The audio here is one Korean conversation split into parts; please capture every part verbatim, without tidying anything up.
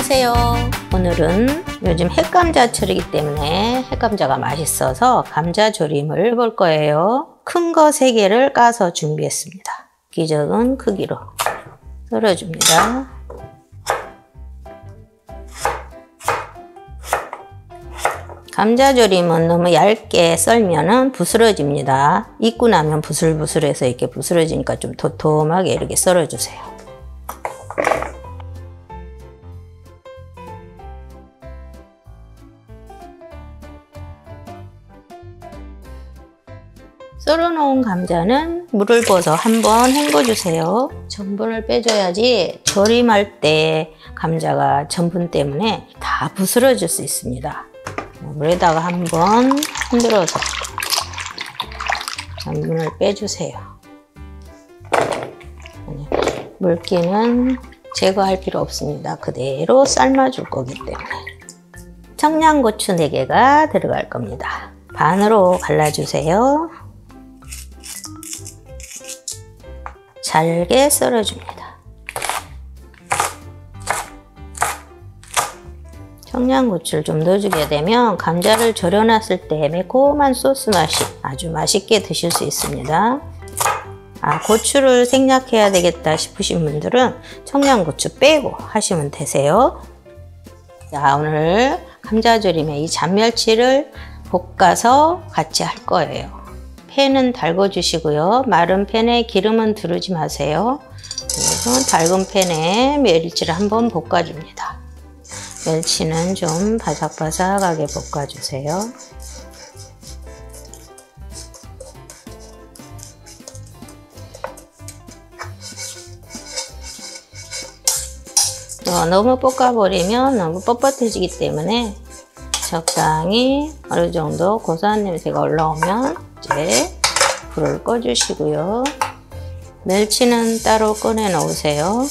안녕하세요. 오늘은 요즘 햇감자철이기 때문에 햇감자가 맛있어서 감자조림을 해볼 거예요. 큰 거 세 개를 까서 준비했습니다. 기적은 크기로 썰어줍니다. 감자조림은 너무 얇게 썰면 부스러집니다. 익고 나면 부슬부슬해서 이렇게 부스러지니까 좀 도톰하게 이렇게 썰어주세요. 썰어놓은 감자는 물을 부어서 한번 헹궈주세요. 전분을 빼줘야지 조림할 때 감자가 전분 때문에 다 부스러질 수 있습니다. 물에다가 한번 흔들어서 전분을 빼주세요. 물기는 제거할 필요 없습니다. 그대로 삶아줄 거기 때문에. 청양고추 네 개가 들어갈 겁니다. 반으로 갈라주세요. 잘게 썰어줍니다. 청양고추를 좀 넣어주게 되면 감자를 절여놨을 때 매콤한 소스 맛이 아주 맛있게 드실 수 있습니다. 아, 고추를 생략해야 되겠다 싶으신 분들은 청양고추 빼고 하시면 되세요. 자, 오늘 감자조림에 이 잔멸치를 볶아서 같이 할 거예요. 팬은 달궈주시고요. 마른 팬에 기름은 두르지 마세요. 그래서 달군 팬에 멸치를 한번 볶아줍니다. 멸치는 좀 바삭바삭하게 볶아주세요. 어, 너무 볶아버리면 너무 뻣뻣해지기 때문에 적당히 어느 정도 고소한 냄새가 올라오면 이제 불을 꺼주시고요. 멸치는 따로 꺼내 놓으세요.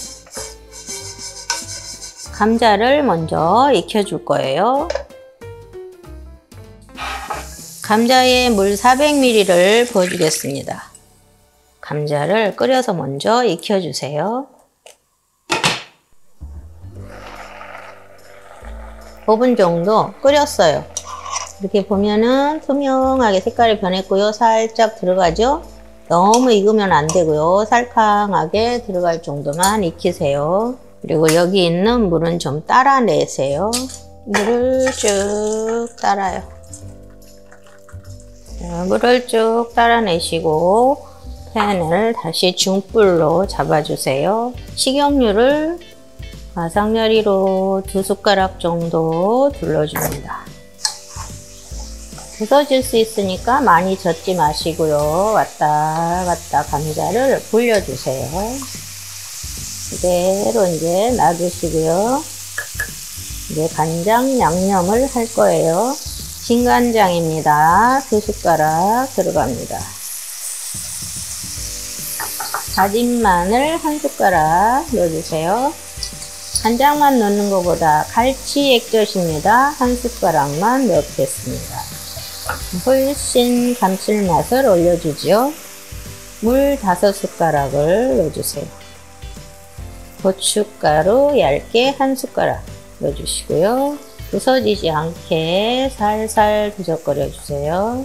감자를 먼저 익혀줄 거예요. 감자에 물 사백 밀리리터를 부어주겠습니다. 감자를 끓여서 먼저 익혀주세요. 오 분 정도 끓였어요. 이렇게 보면은 투명하게 색깔이 변했고요. 살짝 들어가죠? 너무 익으면 안 되고요. 살캉하게 들어갈 정도만 익히세요. 그리고 여기 있는 물은 좀 따라내세요. 물을 쭉 따라요. 자, 물을 쭉 따라내시고 팬을 다시 중불로 잡아주세요. 식용유를 마삭열이로 두 숟가락 정도 둘러줍니다. 부서질 수 있으니까 많이 젓지 마시고요. 왔다 갔다 감자를 불려주세요. 그대로 이제 놔두시고요. 이제 간장 양념을 할 거예요. 진간장입니다. 두 숟가락 들어갑니다. 다진 마늘 한 숟가락 넣어주세요. 간장만 넣는 것보다 갈치 액젓입니다. 한 숟가락만 넣겠습니다. 훨씬 감칠맛을 올려주죠. 물 다섯 숟가락을 넣어주세요. 고춧가루 얇게 한 숟가락 넣어주시고요. 부서지지 않게 살살 부적거려 주세요.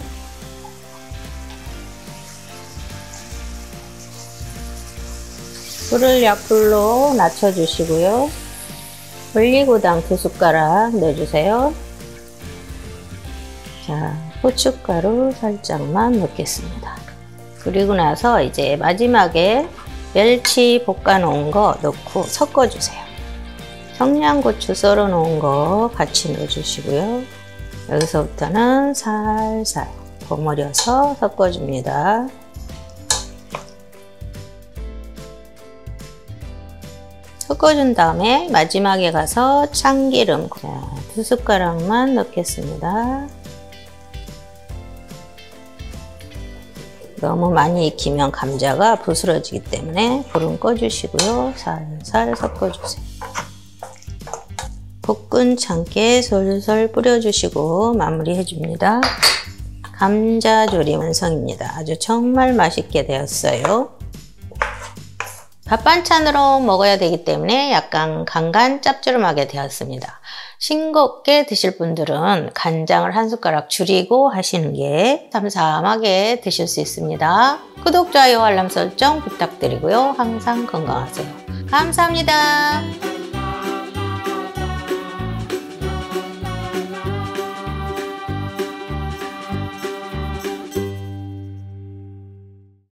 불을 약불로 낮춰주시고요. 올리고당 두 숟가락 넣어주세요. 자, 고춧가루 살짝만 넣겠습니다. 그리고 나서 이제 마지막에 멸치 볶아 놓은 거 넣고 섞어주세요. 청양고추 썰어 놓은 거 같이 넣어주시고요. 여기서부터는 살살 버무려서 섞어줍니다. 섞어준 다음에 마지막에 가서 참기름 자, 두 숟가락만 넣겠습니다. 너무 많이 익히면 감자가 부스러지기 때문에 불은 꺼주시고요. 살살 섞어주세요. 볶은 참깨 솔솔 뿌려주시고 마무리해줍니다. 감자조림 완성입니다. 아주 정말 맛있게 되었어요. 밥 반찬으로 먹어야 되기 때문에 약간 간간 짭조름하게 되었습니다. 싱겁게 드실 분들은 간장을 한 숟가락 줄이고 하시는 게 삼삼하게 드실 수 있습니다. 구독, 좋아요, 알람 설정 부탁드리고요. 항상 건강하세요. 감사합니다.